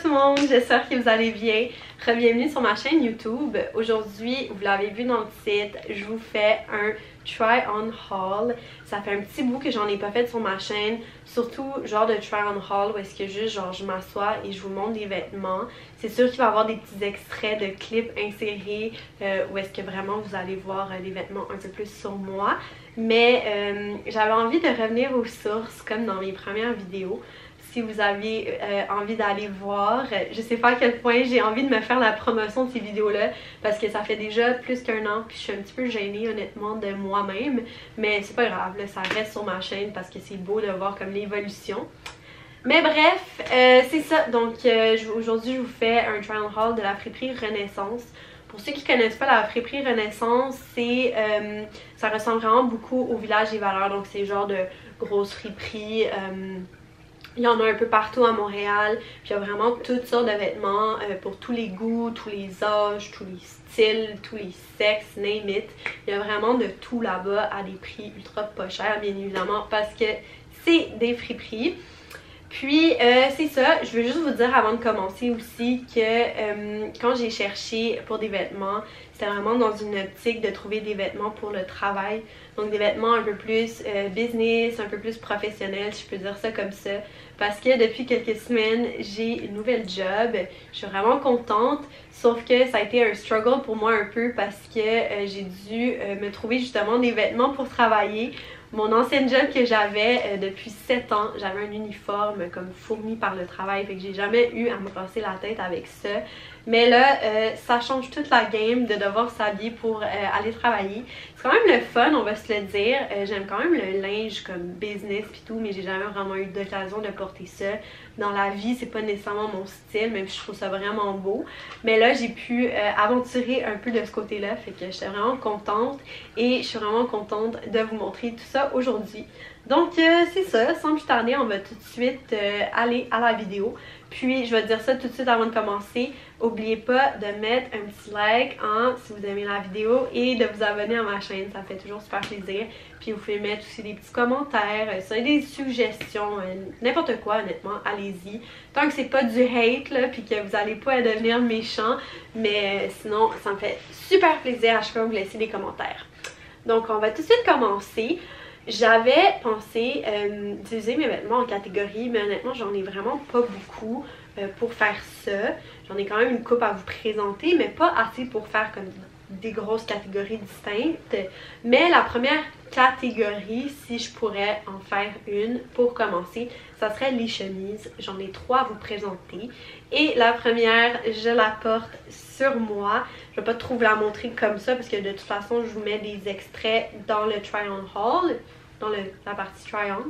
tout le monde, j'espère que vous allez bien. Bienvenue sur ma chaîne YouTube. Aujourd'hui, vous l'avez vu dans le titre, je vous fais un try on haul. Ça fait un petit bout que j'en ai pas fait sur ma chaîne, surtout genre de try on haul où est-ce que juste genre je m'assois et je vous montre des vêtements. C'est sûr qu'il va y avoir des petits extraits de clips insérés où est-ce que vraiment vous allez voir les vêtements un peu plus sur moi. Mais j'avais envie de revenir aux sources comme dans mes premières vidéos. Si vous avez envie d'aller voir, je sais pas à quel point j'ai envie de me faire la promotion de ces vidéos-là parce que ça fait déjà plus qu'1 an puis je suis un petit peu gênée honnêtement de moi-même, mais c'est pas grave, là, ça reste sur ma chaîne parce que c'est beau de voir comme l'évolution. Mais bref, c'est ça, donc aujourd'hui je vous fais un try on haul de la friperie Renaissance. Pour ceux qui connaissent pas la friperie Renaissance, ça ressemble vraiment beaucoup au village des valeurs, donc c'est genre de grosses friperies. Il y en a un peu partout à Montréal, puis il y a vraiment toutes sortes de vêtements pour tous les goûts, tous les âges, tous les styles, tous les sexes, name it. Il y a vraiment de tout là-bas à des prix ultra pas chers, bien évidemment, parce que c'est des friperies. Puis c'est ça, je veux juste vous dire avant de commencer aussi que quand j'ai cherché pour des vêtements, c'était vraiment dans une optique de trouver des vêtements pour le travail. Donc des vêtements un peu plus business, un peu plus professionnels, si je peux dire ça comme ça. Parce que depuis quelques semaines, j'ai une nouvelle job. Je suis vraiment contente, sauf que ça a été un struggle pour moi un peu parce que j'ai dû me trouver justement des vêtements pour travailler. Mon ancienne job que j'avais depuis 7 ans, j'avais un uniforme comme fourni par le travail, fait que j'ai jamais eu à me casser la tête avec ça. Mais là, ça change toute la game de devoir s'habiller pour aller travailler. C'est quand même le fun, on va se le dire. J'aime quand même le linge comme business pis tout, mais j'ai jamais vraiment eu d'occasion de porter ça. Dans la vie, c'est pas nécessairement mon style, même si je trouve ça vraiment beau. Mais là, j'ai pu aventurer un peu de ce côté-là, fait que j'étais vraiment contente. Et je suis vraiment contente de vous montrer tout ça aujourd'hui. Donc c'est ça, sans plus tarder, on va tout de suite aller à la vidéo. Puis je vais dire ça tout de suite avant de commencer. N'oubliez pas de mettre un petit like si vous aimez la vidéo et de vous abonner à ma chaîne, ça fait toujours super plaisir. Puis vous pouvez mettre aussi des petits commentaires, si vous avez des suggestions, n'importe quoi honnêtement, allez-y. Tant que c'est pas du hate là, puis que vous n'allez pas devenir méchant, mais sinon ça me fait super plaisir à chaque fois que vous laissez des commentaires. Donc on va tout de suite commencer. J'avais pensé d'utiliser mes vêtements en catégorie, mais honnêtement j'en ai vraiment pas beaucoup pour faire ça. J'en ai quand même une coupe à vous présenter, mais pas assez pour faire comme des grosses catégories distinctes. Mais la première catégorie, si je pourrais en faire une pour commencer, ça serait les chemises. J'en ai 3 à vous présenter. Et la première, je la porte sur moi. Je vais pas trop vous la montrer comme ça parce que de toute façon, je vous mets des extraits dans le try on haul, dans la partie try on.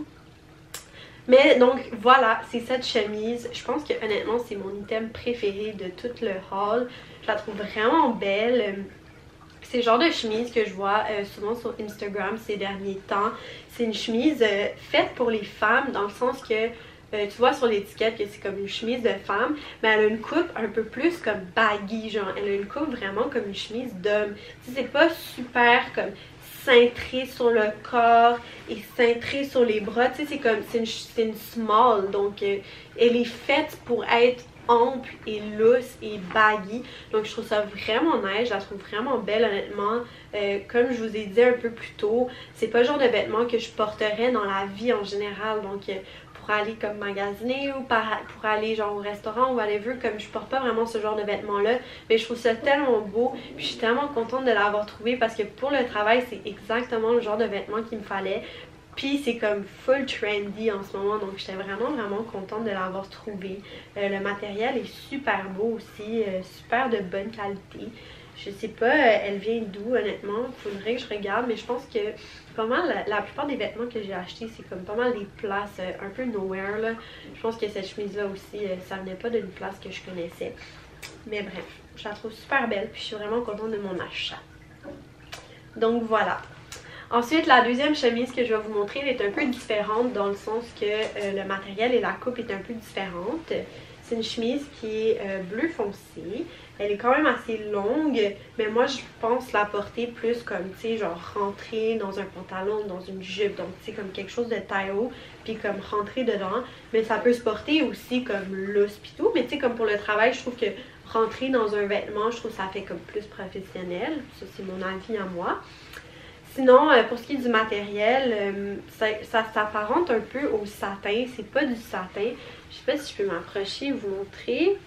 Mais donc voilà, c'est cette chemise. Je pense que honnêtement, c'est mon item préféré de tout le haul. Je la trouve vraiment belle. C'est le genre de chemise que je vois souvent sur Instagram ces derniers temps. C'est une chemise faite pour les femmes dans le sens que tu vois sur l'étiquette que c'est comme une chemise de femme, mais elle a une coupe un peu plus comme baggy, genre elle a une coupe vraiment comme une chemise d'homme. C'est pas super comme cintré sur le corps et cintré sur les bras, tu sais, c'est comme, c'est une small, donc elle est faite pour être ample et lousse et baggy, donc je trouve ça vraiment nice, je la trouve vraiment belle honnêtement. Comme je vous ai dit un peu plus tôt, c'est pas le genre de vêtements que je porterais dans la vie en général, donc pour aller comme magasiner ou pour aller genre au restaurant ou whatever, comme je porte pas vraiment ce genre de vêtements là, mais je trouve ça tellement beau, puis je suis tellement contente de l'avoir trouvé parce que pour le travail c'est exactement le genre de vêtements qu'il me fallait. Puis c'est comme full trendy en ce moment, donc j'étais vraiment contente de l'avoir trouvé. Le matériel est super beau aussi, super de bonne qualité. Je sais pas, elle vient d'où honnêtement, faudrait que je regarde, mais je pense que pas mal, la plupart des vêtements que j'ai achetés, c'est comme pas mal des places un peu nowhere là. Je pense que cette chemise là aussi, ça venait pas d'une place que je connaissais. Mais bref, je la trouve super belle, puis je suis vraiment contente de mon achat. Donc voilà. Ensuite, la deuxième chemise que je vais vous montrer, elle est un peu différente dans le sens que le matériel et la coupe est un peu différente. C'est une chemise qui est bleu foncé. Elle est quand même assez longue, mais moi je pense la porter plus comme, tu sais, genre rentrer dans un pantalon, dans une jupe. Donc, tu sais, comme quelque chose de taille haut, puis comme rentrer dedans. Mais ça peut se porter aussi comme loose pis tout. Mais tu sais, comme pour le travail, je trouve que rentrer dans un vêtement, je trouve que ça fait comme plus professionnel. Ça, c'est mon avis à moi. Sinon, pour ce qui est du matériel, ça s'apparente un peu au satin. C'est pas du satin. Je sais pas si je peux m'approcher et vous montrer.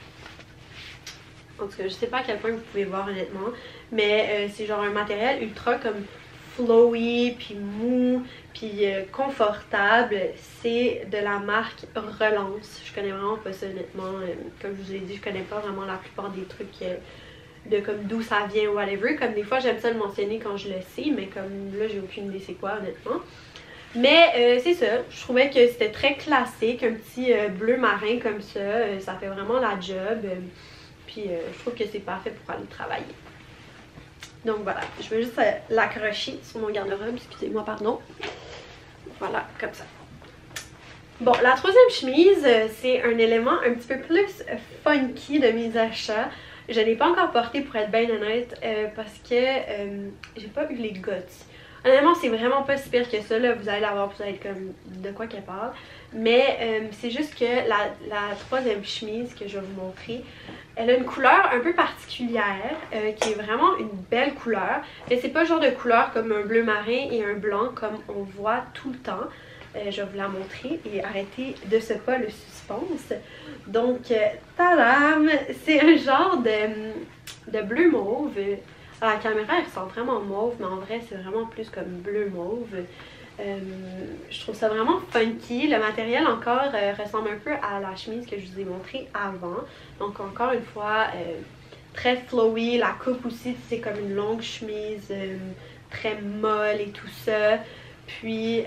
En tout cas, je sais pas à quel point vous pouvez voir honnêtement. Mais c'est genre un matériel ultra comme flowy, puis mou, puis confortable. C'est de la marque Relance. Je connais vraiment pas ça honnêtement. Comme je vous ai dit, je connais pas vraiment la plupart des trucs de comme d'où ça vient ou whatever. Comme des fois j'aime ça le mentionner quand je le sais, mais comme là j'ai aucune idée c'est quoi honnêtement. Mais c'est ça, je trouvais que c'était très classique, un petit bleu marin comme ça, ça fait vraiment la job. Puis je trouve que c'est parfait pour aller travailler. Donc voilà, je vais juste l'accrocher sur mon garde-robe, excusez-moi, pardon. Voilà, comme ça. Bon, la troisième chemise, c'est un élément un petit peu plus funky de mes achats. Je ne l'ai pas encore porté pour être bien honnête parce que j'ai pas eu les guts. Honnêtement, c'est vraiment pas si pire que ça, là. Vous allez la voir, vous allez être comme de quoi qu'elle parle. Mais c'est juste que la troisième chemise que je vais vous montrer, elle a une couleur un peu particulière, qui est vraiment une belle couleur. Mais c'est pas le genre de couleur comme un bleu marin et un blanc comme on voit tout le temps. Je vais vous la montrer et arrêter de ce pas le suspense. Donc, tadam! C'est un genre de bleu mauve. À la caméra, elle ressemble vraiment mauve, mais en vrai, c'est vraiment plus comme bleu mauve. Je trouve ça vraiment funky. Le matériel encore ressemble un peu à la chemise que je vous ai montrée avant. Donc, encore une fois, très flowy. La coupe aussi, c'est comme une longue chemise très molle et tout ça. Puis,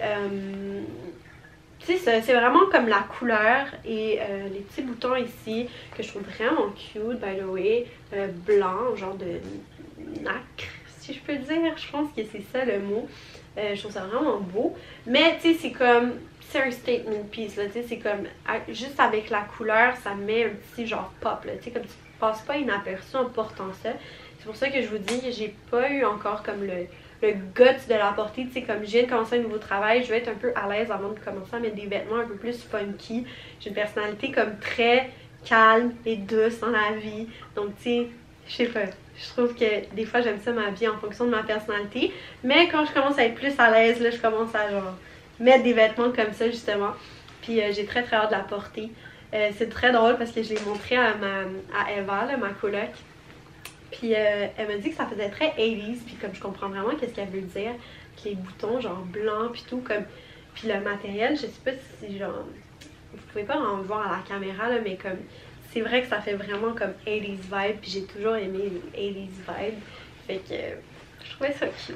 tu sais, c'est vraiment comme la couleur et les petits boutons ici que je trouve vraiment cute, by the way. Blanc, genre de nacre, si je peux dire. Je pense que c'est ça le mot. Je trouve ça vraiment beau. Mais, tu sais, c'est comme... C'est un statement piece, là. Tu sais, c'est comme... Juste avec la couleur, ça met un petit genre pop, là. Tu sais, comme tu passes pas inaperçu en portant ça. C'est pour ça que je vous dis, j'ai pas eu encore comme le guts de la porter, tu sais, comme je viens de commencer un nouveau travail, je vais être un peu à l'aise avant de commencer à mettre des vêtements un peu plus funky. J'ai une personnalité comme très calme et douce dans la vie, donc tu sais, je sais pas, je trouve que des fois j'aime ça m'habiller en fonction de ma personnalité, mais quand je commence à être plus à l'aise, là, je commence à genre mettre des vêtements comme ça justement, puis j'ai très hâte de la porter. C'est très drôle parce que je l'ai montré à Eva, là, ma coloc. Puis elle m'a dit que ça faisait très 80s, puis comme je comprends vraiment qu'est-ce qu'elle veut dire, que les boutons genre blancs puis tout, comme... Puis le matériel, je sais pas si genre... Vous pouvez pas en voir à la caméra là, mais comme... C'est vrai que ça fait vraiment comme 80s vibe, puis j'ai toujours aimé les 80s vibe. Fait que je trouvais ça cute.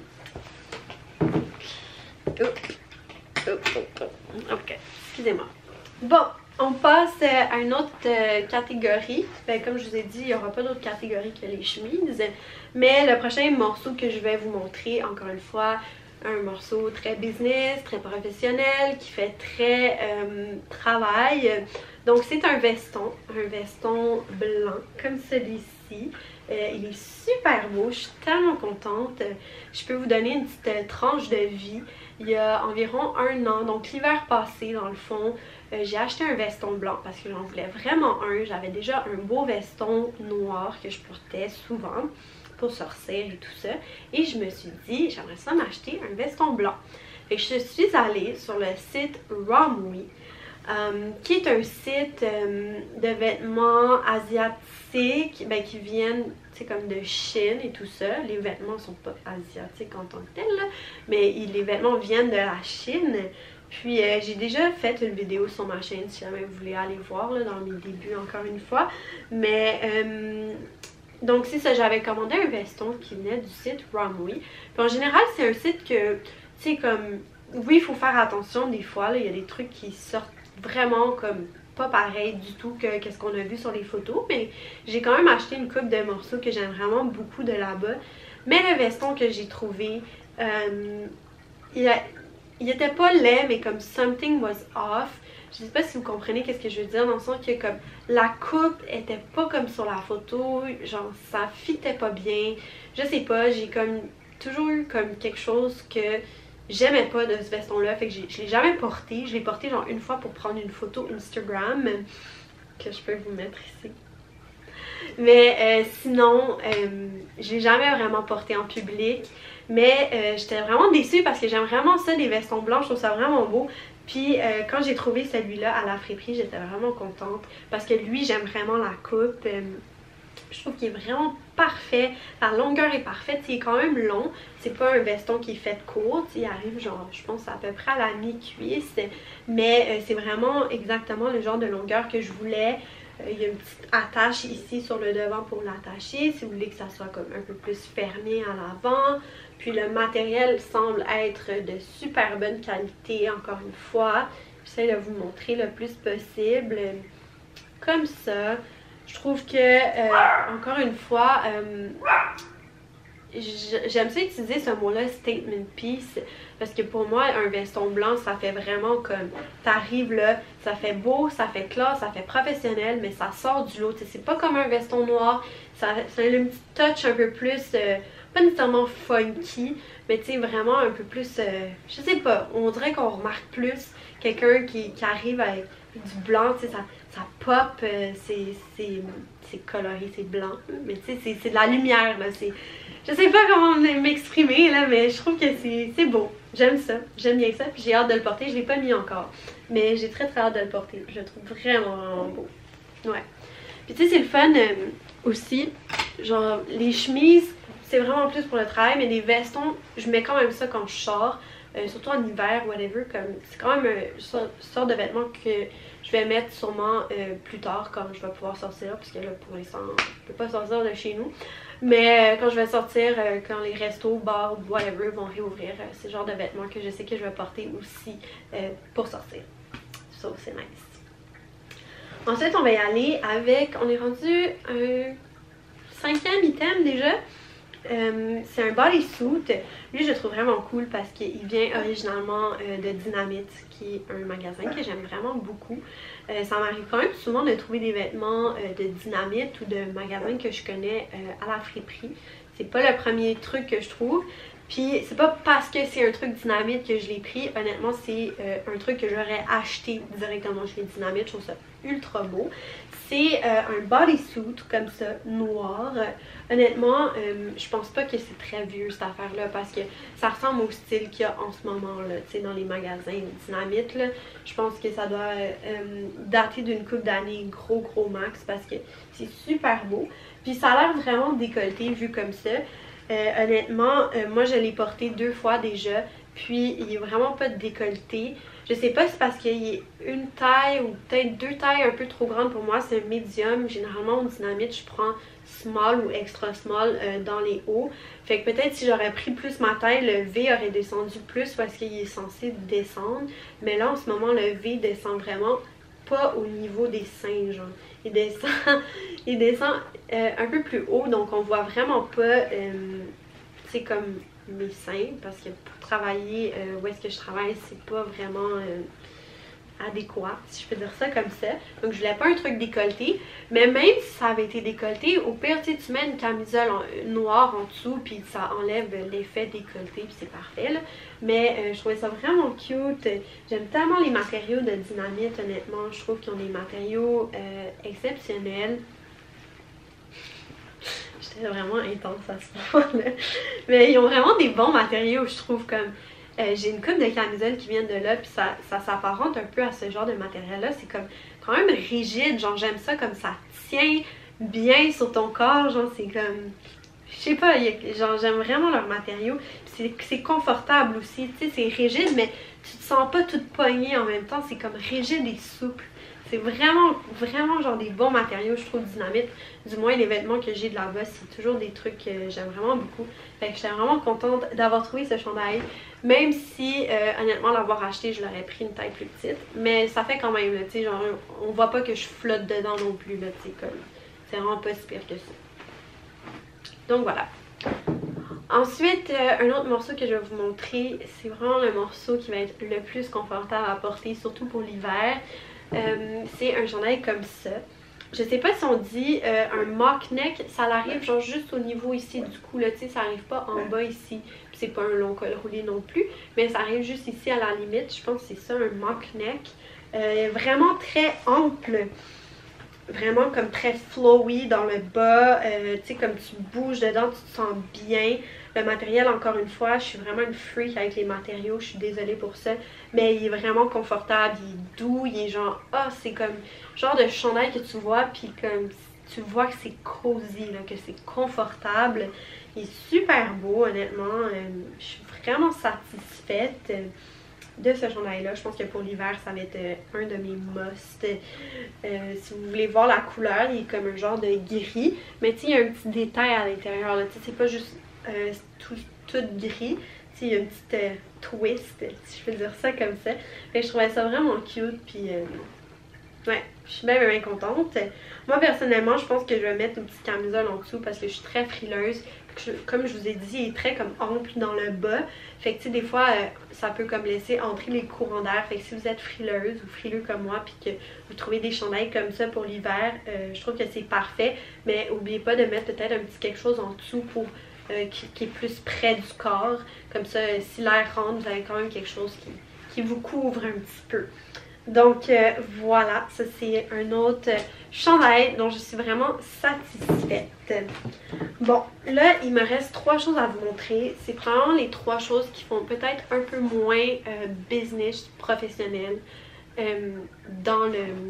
Ok, excusez-moi. Bon, on passe à une autre catégorie. Ben, comme je vous ai dit, il n'y aura pas d'autre catégorie que les chemises. Mais le prochain morceau que je vais vous montrer, encore une fois, un morceau très business, très professionnel, qui fait très travail. Donc c'est un veston blanc comme celui-ci. Il est super beau, je suis tellement contente. Je peux vous donner une petite tranche de vie. Il y a environ 1 an, donc l'hiver passé dans le fond, j'ai acheté un veston blanc parce que j'en voulais vraiment un. J'avais déjà un beau veston noir que je portais souvent pour sortir et tout ça. Et je me suis dit, j'aimerais ça m'acheter un veston blanc. Fait que je suis allée sur le site Romwe, qui est un site de vêtements asiatiques qui viennent, tu sais, comme de Chine et tout ça. Les vêtements sont pas asiatiques en tant que tels, là, mais les vêtements viennent de la Chine. Puis j'ai déjà fait une vidéo sur ma chaîne si jamais vous voulez aller voir là, dans mes débuts encore une fois. Mais donc c'est ça, j'avais commandé un veston qui venait du site Romwe. Puis en général c'est un site que, tu sais, comme, oui il faut faire attention des fois, il y a des trucs qui sortent vraiment comme pas pareil du tout que qu'est-ce qu'on a vu sur les photos, mais j'ai quand même acheté une coupe de morceaux que j'aime vraiment beaucoup de là-bas. Mais le veston que j'ai trouvé, il était pas laid, mais comme something was off. Je sais pas si vous comprenez qu'est-ce que je veux dire, dans le sens que comme la coupe était pas comme sur la photo, genre ça fitait pas bien. Je sais pas, j'ai comme toujours eu comme quelque chose que j'aimais pas de ce veston-là, fait que je l'ai jamais porté. Je l'ai porté genre une fois pour prendre une photo Instagram, que je peux vous mettre ici. Mais sinon, je l'ai jamais vraiment porté en public. Mais j'étais vraiment déçue parce que j'aime vraiment ça, des vestons blancs, je trouve ça vraiment beau. Puis quand j'ai trouvé celui-là à la friperie, j'étais vraiment contente parce que lui, j'aime vraiment la coupe. Je trouve qu'il est vraiment parfait. La longueur est parfaite. Il est quand même long. C'est pas un veston qui est fait court. Il arrive genre, je pense, à peu près à la mi-cuisse. Mais c'est vraiment exactement le genre de longueur que je voulais. Il y a une petite attache ici sur le devant pour l'attacher. Si vous voulez que ça soit comme un peu plus fermé à l'avant. Puis le matériel semble être de super bonne qualité, encore une fois. J'essaie de vous montrer le plus possible. Comme ça. Je trouve que, encore une fois, j'aime ça utiliser ce mot-là, statement piece, parce que pour moi, un veston blanc, ça fait vraiment comme, t'arrives là, ça fait beau, ça fait classe, ça fait professionnel, mais ça sort du lot. C'est pas comme un veston noir, ça a une petite touch un peu plus, pas nécessairement funky, mais tu sais, vraiment un peu plus, je sais pas, on dirait qu'on remarque plus quelqu'un qui arrive avec du blanc, tu sais, ça pop, c'est coloré, c'est blanc, mais tu sais, c'est de la lumière, là, je sais pas comment m'exprimer, là, mais je trouve que c'est beau, j'aime ça, j'aime bien ça, puis j'ai hâte de le porter, je l'ai pas mis encore, mais j'ai très hâte de le porter, je le trouve vraiment beau, ouais. Puis tu sais, c'est le fun aussi, genre, les chemises, c'est vraiment plus pour le travail, mais les vestons, je mets quand même ça quand je sors, surtout en hiver, whatever, comme c'est quand même une sorte de vêtement que je vais mettre sûrement plus tard quand je vais pouvoir sortir, parce que là pour l'instant je peux pas sortir de chez nous, mais quand je vais sortir, quand les restos, bars, whatever vont réouvrir, c'est le genre de vêtements que je sais que je vais porter aussi pour sortir. Ça c'est nice. Ensuite on va y aller avec, on est rendu un 5e item déjà. C'est un bodysuit. Lui, je le trouve vraiment cool parce qu'il vient originalement de Dynamite, qui est un magasin que j'aime vraiment beaucoup. Ça m'arrive quand même souvent de trouver des vêtements de Dynamite ou de magasins que je connais à la friperie. C'est pas le premier truc que je trouve. Puis c'est pas parce que c'est un truc Dynamite que je l'ai pris. Honnêtement, c'est un truc que j'aurais acheté directement chez Dynamite. Je trouve ça ultra beau. C'est un bodysuit comme ça, noir. Honnêtement, je pense pas que c'est très vieux cette affaire-là parce que ça ressemble au style qu'il y a en ce moment là, tu sais, dans les magasins Dynamite là. Je pense que ça doit dater d'une couple d'années gros max parce que c'est super beau. Puis ça a l'air vraiment décolleté vu comme ça. Honnêtement, moi je l'ai porté 2 fois déjà, puis il est vraiment pas décolleté. Je sais pas si c'est parce qu'il est une taille ou peut-être 2 tailles un peu trop grandes pour moi, c'est un medium. Généralement au Dynamite je prends small ou extra small dans les hauts. Fait que peut-être si j'aurais pris plus ma taille, le V aurait descendu plus parce qu'il est censé descendre. Mais là en ce moment le V descend vraiment pas au niveau des seins, genre. Il descend un peu plus haut, donc on voit vraiment pas, tu sais, comme mes seins, parce que pour travailler où est-ce que je travaille, c'est pas vraiment adéquat, si je peux dire ça comme ça. Donc je voulais pas un truc décolleté, mais même si ça avait été décolleté, au pire, tu sais, tu mets une camisole noire en dessous, puis ça enlève l'effet décolleté, puis c'est parfait, là. Mais je trouvais ça vraiment cute. J'aime tellement les matériaux de Dynamite, honnêtement. Je trouve qu'ils ont des matériaux exceptionnels. J'étais vraiment intense à ce moment-là. Mais ils ont vraiment des bons matériaux, je trouve, comme... j'ai une coupe de camisoles qui viennent de là, puis ça s'apparente un peu à ce genre de matériel-là. C'est comme quand même rigide, genre j'aime ça comme ça tient bien sur ton corps, genre c'est comme... Je sais pas, genre j'aime vraiment leurs matériaux. C'est confortable aussi, tu sais, c'est rigide, mais tu te sens pas toute poignée en même temps, c'est comme rigide et souple. C'est vraiment genre des bons matériaux, je trouve, Dynamite. Du moins, les vêtements que j'ai de là-bas, c'est toujours des trucs que j'aime vraiment beaucoup. Fait que j'étais vraiment contente d'avoir trouvé ce chandail. Même si, honnêtement, l'avoir acheté, je l'aurais pris une taille plus petite. Mais ça fait quand même, tu sais, genre, on voit pas que je flotte dedans non plus, là, tu sais, comme... C'est vraiment pas si pire que ça. Donc voilà. Ensuite, un autre morceau que je vais vous montrer, c'est vraiment le morceau qui va être le plus confortable à porter, surtout pour l'hiver. C'est un chandail comme ça. Je sais pas si on dit un mock neck, ça arrive genre juste au niveau ici du cou, là, tu sais, ça arrive pas en bas ici. C'est pas un long col roulé non plus, mais ça arrive juste ici à la limite. Je pense que c'est ça, un mock neck. Vraiment très ample. Vraiment comme très flowy dans le bas, tu sais, comme tu bouges dedans, tu te sens bien. Le matériel, encore une fois, je suis vraiment une freak avec les matériaux, je suis désolée pour ça, mais il est vraiment confortable, il est doux, il est genre, ah, c'est comme genre de chandail que tu vois, puis comme tu vois que c'est cosy, là, que c'est confortable. Il est super beau, honnêtement, je suis vraiment satisfaite de ce chandail-là. Je pense que pour l'hiver, ça va être un de mes must. Si vous voulez voir la couleur, il est comme un genre de gris. Mais tu sais, il y a un petit détail à l'intérieur. Tu sais, c'est pas juste tout gris. Tu sais, il y a une petite twist, si je peux dire ça comme ça. Fait que je trouvais ça vraiment cute. Puis, ouais, je suis bien contente. Moi, personnellement, je pense que je vais mettre une petite camisole en dessous parce que je suis très frileuse. Comme je vous ai dit, il est très comme ample dans le bas. Fait que tu sais, des fois, ça peut comme laisser entrer les courants d'air. Fait que si vous êtes frileuse ou frileux comme moi, puis que vous trouvez des chandails comme ça pour l'hiver, je trouve que c'est parfait. Mais n'oubliez pas de mettre peut-être un petit quelque chose en dessous pour qui est plus près du corps. Comme ça, si l'air rentre, vous avez quand même quelque chose qui vous couvre un petit peu. Donc voilà, ça c'est un autre chandail dont je suis vraiment satisfaite. Bon, là il me reste 3 choses à vous montrer. C'est probablement les 3 choses qui font peut-être un peu moins business, professionnel dans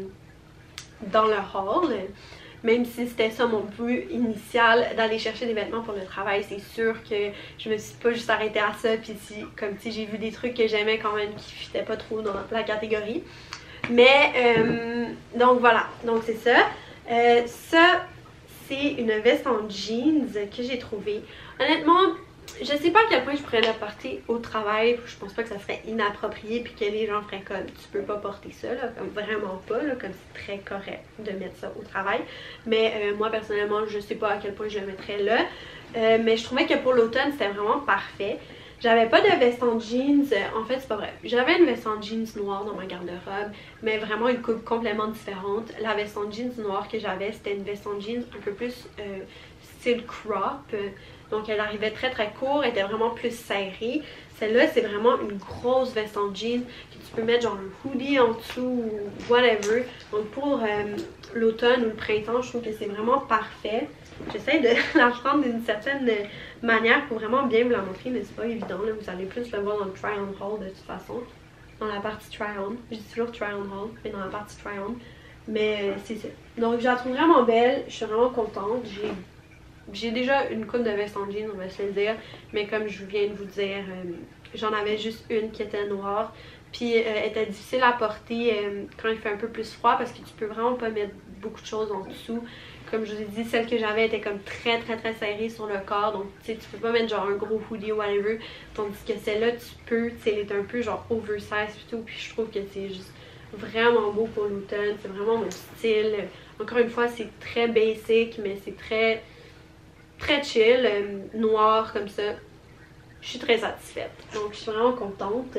le haul. Même si c'était ça mon but initial, d'aller chercher des vêtements pour le travail, c'est sûr que je me suis pas juste arrêtée à ça. Puis si, comme si j'ai vu des trucs que j'aimais quand même qui fitaient pas trop dans la catégorie. Mais, donc voilà, donc c'est ça. Ça, c'est une veste en jeans que j'ai trouvée. Honnêtement, je sais pas à quel point je pourrais la porter au travail. Je pense pas que ça serait inapproprié puis que les gens feraient comme tu peux pas porter ça, là, comme vraiment pas, là, comme c'est très correct de mettre ça au travail. Mais moi personnellement, je sais pas à quel point je le mettrais là. Mais je trouvais que pour l'automne, c'était vraiment parfait. J'avais pas de veste en jeans, en fait c'est pas vrai. J'avais une veste en jeans noire dans ma garde-robe, mais vraiment une coupe complètement différente. La veste en jeans noire que j'avais, c'était une veste en jeans un peu plus style crop. Donc elle arrivait très court, elle était vraiment plus serrée. Celle-là, c'est vraiment une grosse veste en jeans que tu peux mettre genre un hoodie en dessous ou whatever. Donc pour l'automne ou le printemps, je trouve que c'est vraiment parfait. J'essaie de la prendre d'une certaine manière pour vraiment bien vous la montrer, mais c'est pas évident. Là. Vous allez plus le voir dans le try-on haul de toute façon. Dans la partie try-on. Je dis toujours try-on haul, mais dans la partie try-on. Mais c'est ça. Donc je la trouve vraiment belle. Je suis vraiment contente. J'ai déjà une coupe de veste en jeans, on va se le dire. Mais comme je viens de vous dire, j'en avais juste une qui était noire. Puis elle était difficile à porter quand il fait un peu plus froid parce que tu peux vraiment pas mettre beaucoup de choses en dessous. Comme je vous ai dit, celle que j'avais était comme très serrée sur le corps. Donc tu sais, tu peux pas mettre genre un gros hoodie ou whatever. Tandis que celle-là, tu peux, tu sais, elle est un peu genre oversize et tout. Puis je trouve que c'est juste vraiment beau pour l'automne. C'est vraiment mon style. Encore une fois, c'est très basic, mais c'est très chill. Noir comme ça. Je suis très satisfaite. Donc je suis vraiment contente.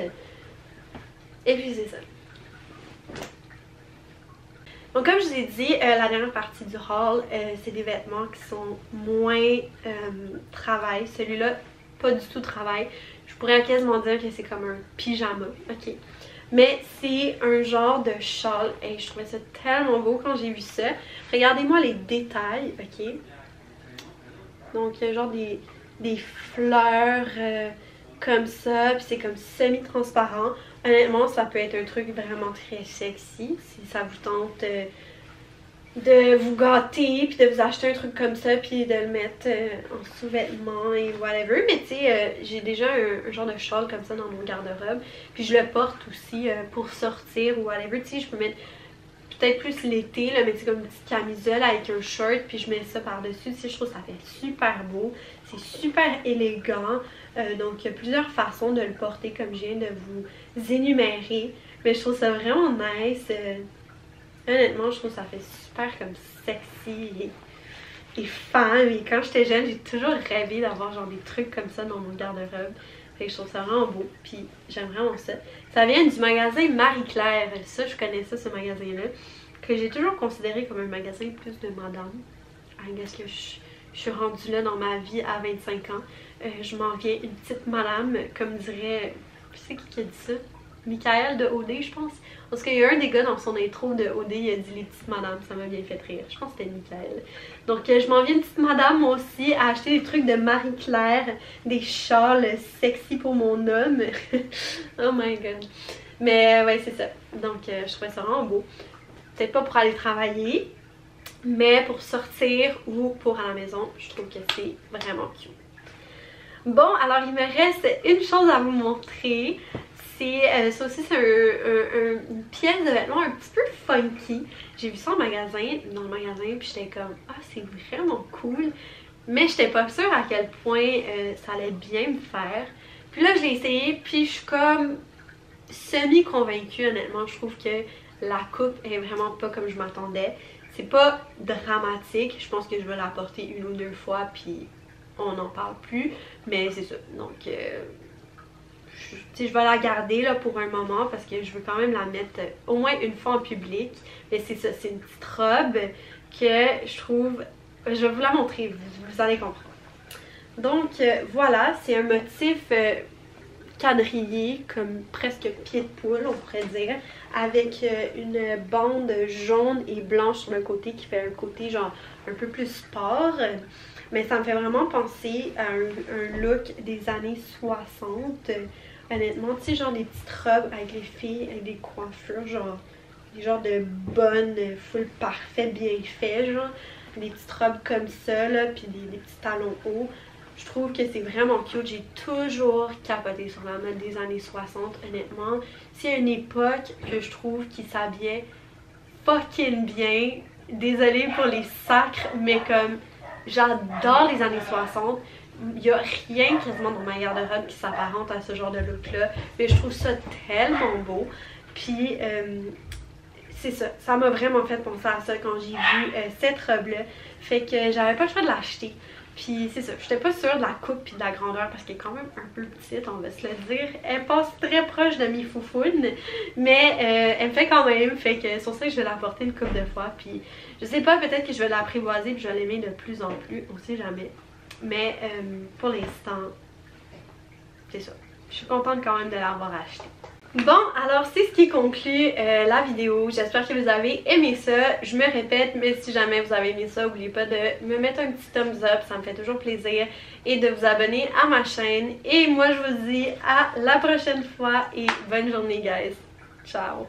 Et puis c'est ça. Donc comme je vous ai dit, la dernière partie du haul, c'est des vêtements qui sont moins travail. Celui-là, pas du tout travail. Je pourrais quasiment dire que c'est comme un pyjama, ok? Mais c'est un genre de châle. Et je trouvais ça tellement beau quand j'ai vu ça. Regardez-moi les détails, ok? Donc il y a genre des fleurs comme ça, puis c'est comme semi-transparent. Honnêtement, ça peut être un truc vraiment très sexy si ça vous tente de vous gâter puis de vous acheter un truc comme ça puis de le mettre en sous-vêtements et whatever. Mais tu sais, j'ai déjà un genre de châle comme ça dans mon garde-robe puis je le porte aussi pour sortir ou whatever. Tu sais, je peux mettre peut-être plus l'été, mais c'est comme une petite camisole avec un shirt puis je mets ça par-dessus. Tu sais, je trouve que ça fait super beau. C'est super élégant. Donc, il y a plusieurs façons de le porter comme je viens de vous énumérer. Mais je trouve ça vraiment nice. Honnêtement, je trouve que ça fait super comme sexy et femme. Et quand j'étais jeune, j'ai toujours rêvé d'avoir genre des trucs comme ça dans mon garde-robe. Fait que je trouve ça vraiment beau, puis j'aime vraiment ça. Ça vient du magasin Marie-Claire. Ça, je connais ça, ce magasin-là, que j'ai toujours considéré comme un magasin plus de madame. I guess que je suis rendue là dans ma vie à 25 ans. Je m'en viens une petite madame, comme dirait... Tu sais qui a dit ça? Michael de OD, je pense. Parce qu'il y a un des gars dans son intro de OD, il a dit les petites madames, ça m'a bien fait rire. Je pense que c'était Michael. Donc je m'en viens une petite madame moi aussi à acheter des trucs de Marie-Claire, des châles sexy pour mon homme. Oh my god. Mais ouais, c'est ça. Donc je trouvais ça vraiment beau. Peut-être pas pour aller travailler, mais pour sortir ou pour à la maison, je trouve que c'est vraiment cute. Bon, alors il me reste une chose à vous montrer. Ça aussi, c'est une pièce de vêtements un petit peu funky. J'ai vu ça dans le magasin, puis j'étais comme « Ah, c'est vraiment cool! » Mais j'étais pas sûre à quel point ça allait bien me faire. Puis là, je l'ai essayé, puis je suis comme semi-convaincue, honnêtement. Je trouve que la coupe est vraiment pas comme je m'attendais. C'est pas dramatique. Je pense que je vais la porter une ou deux fois, puis on n'en parle plus. Mais c'est ça. Donc... je vais la garder là pour un moment parce que je veux quand même la mettre au moins une fois en public. Mais c'est ça, c'est une petite robe que je trouve... Je vais vous la montrer, vous allez comprendre. Donc voilà, c'est un motif quadrillé, comme presque pied de poule on pourrait dire, avec une bande jaune et blanche sur le côté qui fait un côté genre un peu plus sport. Mais ça me fait vraiment penser à un look des années 60. Honnêtement, tu sais, genre des petites robes avec les filles, avec des coiffures, genre des genres de bonnes, full parfait, bien fait, genre. Des petites robes comme ça, là, puis des petits talons hauts. Je trouve que c'est vraiment cute. J'ai toujours capoté sur la mode des années 60, honnêtement. C'est une époque que je trouve qui s'habillait fucking bien. Désolée pour les sacres, mais comme j'adore les années 60. Il n'y a rien quasiment dans ma garde-robe qui s'apparente à ce genre de look-là. Mais je trouve ça tellement beau. Puis, c'est ça. Ça m'a vraiment fait penser à ça quand j'ai vu cette robe-là. Fait que j'avais pas le choix de l'acheter. Puis, c'est ça. J'étais pas sûre de la coupe puis de la grandeur parce qu'elle est quand même un peu petite, on va se le dire. Elle passe très proche de mes foufounes. Mais elle me fait quand même. Fait que sur ça, je vais la porter une couple de fois. Puis, je sais pas, peut-être que je vais l'apprivoiser puis je vais l'aimer de plus en plus. On sait jamais. Mais pour l'instant, c'est ça. Je suis contente quand même de l'avoir acheté. Bon, alors c'est ce qui conclut la vidéo. J'espère que vous avez aimé ça. Je me répète, mais si jamais vous avez aimé ça, n'oubliez pas de me mettre un petit thumbs up. Ça me fait toujours plaisir. Et de vous abonner à ma chaîne. Et moi, je vous dis à la prochaine fois. Et bonne journée, guys. Ciao.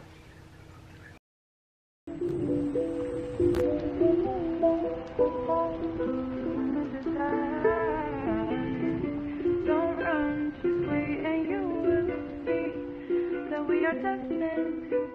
We are destined to